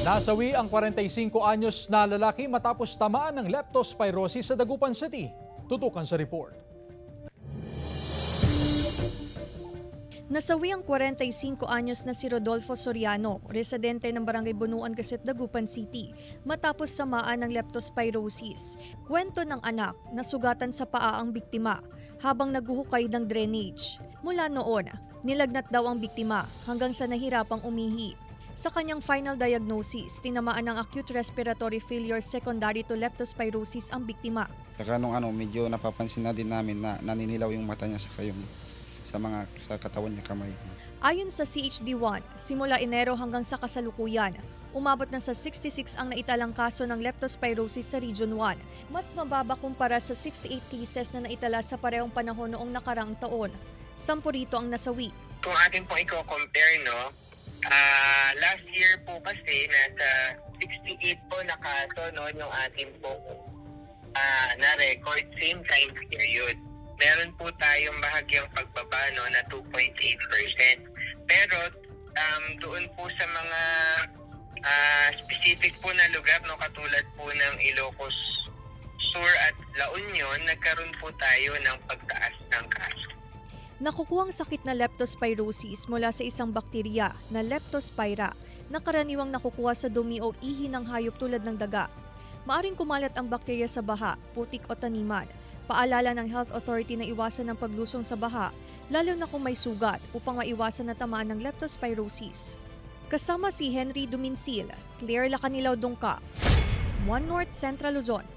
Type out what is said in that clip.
Nasawi ang 45 anyos na lalaki matapos tamaan ng leptospirosis sa Dagupan City. Tutukan sa report. Nasawi ang 45 anyos na si Rodolfo Soriano, residente ng Barangay Bunuan, Gaset, Dagupan City, matapos samaan ng leptospirosis. Kwento ng anak, nasugatan sa paa ang biktima habang naguhukay ng drainage. Mula noon, nilagnat daw ang biktima hanggang sa nahirapang umihi. Sa kanyang final diagnosis, tinamaan ng acute respiratory failure secondary to leptospirosis ang biktima. Saka nung medyo napapansin na din namin na naninilaw yung mata niya sa katawan niya, kamay. Ayon sa CHD-1, simula Enero hanggang sa kasalukuyan, umabot na sa 66 ang naitalang kaso ng leptospirosis sa Region 1. Mas mababa kumpara sa 68 cases na naitala sa parehong panahon noong nakaraang taon. 10 rito ang nasawi. Kung atin pong i-compare, last year po kasi nasa 68 po na kaso yung ating pong na-record same time period. Meron po tayong bahagyang pagbaba na 2.8%. Pero doon po sa mga specific po na lugar, katulad po ng Ilocos Sur at La Union, nagkaroon po tayo ng pagtaas ng kaso. Nakukuhang sakit na leptospirosis mula sa isang bakterya na Leptospira na karaniwang nakukuha sa dumi o ihi ng hayop tulad ng daga. Maaring kumalat ang bakterya sa baha, putik o taniman. Paalala ng Health Authority na iwasan ang paglusong sa baha, lalo na kung may sugat, upang maiwasan na tamaan ng leptospirosis. Kasama si Henry Duminsil, Claire Lacanilaw Dungka, One North Central Luzon.